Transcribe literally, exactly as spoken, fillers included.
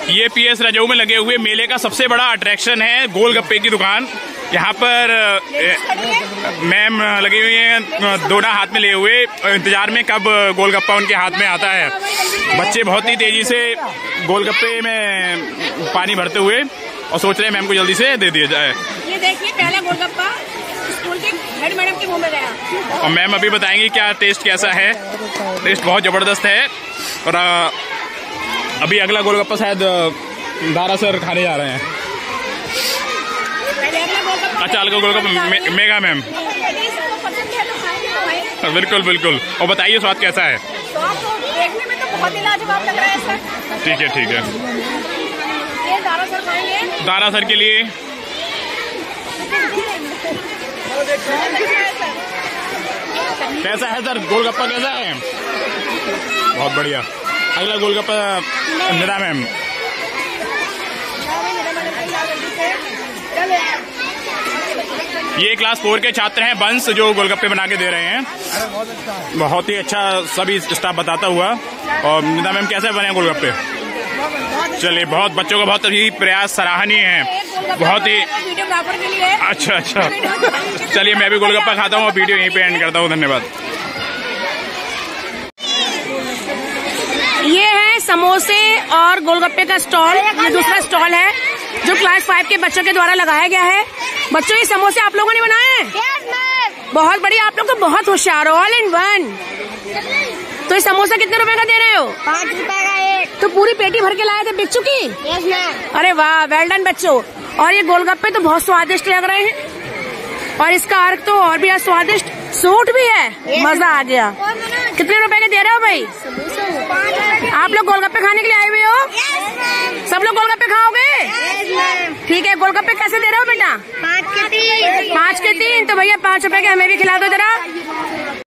ये P S रजऊ में लगे हुए मेले का सबसे बड़ा अट्रैक्शन है गोलगप्पे की दुकान। यहाँ पर मैम लगी हुई हैं दोना हाथ में लिए हुए, इंतजार में कब गोलगप्पा उनके हाथ में आता है। बच्चे बहुत ही तेजी से गोलगप्पे में पानी भरते हुए और सोच रहे हैं मैम को जल्दी से दे दिया जाए। ये देखिए पहला गोलगप्पा स्कूल के हेड मैडम के मुंह में गया और मैम अभी बताएंगी क्या टेस्ट कैसा है। टेस्ट बहुत जबरदस्त है। और अभी अगला गोलगप्पा शायद दारा सर खाने जा रहे हैं। अच्छा, अगला गोलगप्पा मे, मेगा मैम। बिल्कुल बिल्कुल। और बताइए स्वाद कैसा है? देखने में तो बहुत ही लाजवाब लग रहा है सर। ठीक है ठीक है। ये दारा सर खाएंगे। दारा सर के लिए कैसा है सर गोलगप्पा? कैसा है? बहुत बढ़िया। अगला गोलगप्पा निरा मैम। ये क्लास फोर के छात्र हैं बंस, जो गोलगप्पे बना के दे रहे हैं। बहुत ही अच्छा सभी स्टाफ बताता हुआ। और निरा मैम कैसे बने गोलगप्पे? चलिए, बहुत बच्चों का बहुत ही प्रयास सराहनीय है। बहुत ही वीडियोग्राफर के लिए। अच्छा अच्छा। चलिए, मैं भी गोलगप्पा खाता हूँ और वीडियो यहीं पे एंड करता हूँ। धन्यवाद। ये है समोसे और गोलगप्पे का स्टॉल। ये दूसरा स्टॉल है जो क्लास फाइव के बच्चों के द्वारा लगाया गया है। बच्चों, ये समोसे आप लोगों ने बनाए हैं? yes, बहुत बढ़िया, आप लोग तो बहुत होशियार हो। All in one. तो ये समोसा कितने रुपए का दे रहे हो? पाँच रुपए का एक। तो पूरी पेटी भर के लाए थे बिक चुकी? Yes ma'am. अरे वाह, वेल डन बच्चों। और ये गोलगप्पे तो बहुत स्वादिष्ट लग रहे हैं और इसका अर्क तो और भी स्वादिष्ट। सूट भी है, मजा आ गया। कितने रुपए के दे रहे हो भाई? आप लोग गोलगप्पे खाने के लिए आए हुए हो? सब लोग गोलगप्पे खाओगे? ठीक है। गोलगप्पे कैसे दे रहे हो बेटा? पाँच के तीन। पाँच के तीन। तो भैया पाँच रुपए के हमें भी खिला दो जरा।